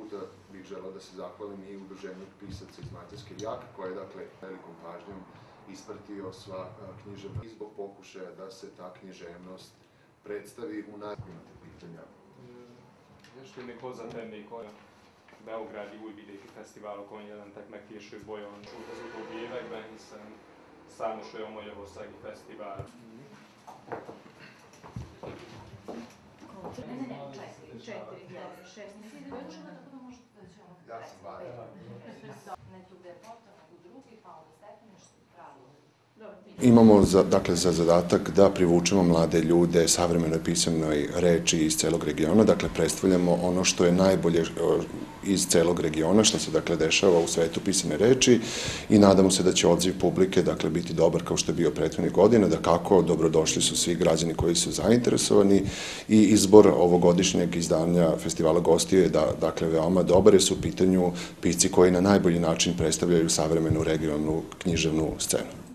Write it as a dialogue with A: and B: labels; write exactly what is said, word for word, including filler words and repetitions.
A: puta bih želeo da se zahvalim i Udruženju pisaca iz Mađarske Rijaka, koja je, dakle, velikom pažnjom ispratio sva književna i zbog pokušaja da se ta književnost predstavi u najboljem pitanja.
B: És még hozzátennék, hogy Beográdi Újvidéki Fesztiválokon jelentek meg később olyan az utóbbi években, hiszen számos olyan magyarországi fesztivál.
A: Ja sam važan. Imamo za, dakle, za zadatak da privučemo mlade ljude savremenoj pisanoj reči iz celog regiona, dakle predstavljamo ono što je najbolje iz celog regiona, što se dakle dešava u svetu pisane reči i nadamo se da će odziv publike dakle biti dobar kao što je bio prethodnih godina, da kako dobrodošli su svi građani koji su zainteresovani i izbor ovogodišnjeg izdanja Festivala gostiju je da, dakle veoma dobar jer su u pitanju pisci koji na najbolji način predstavljaju savremenu regionalnu književnu scenu.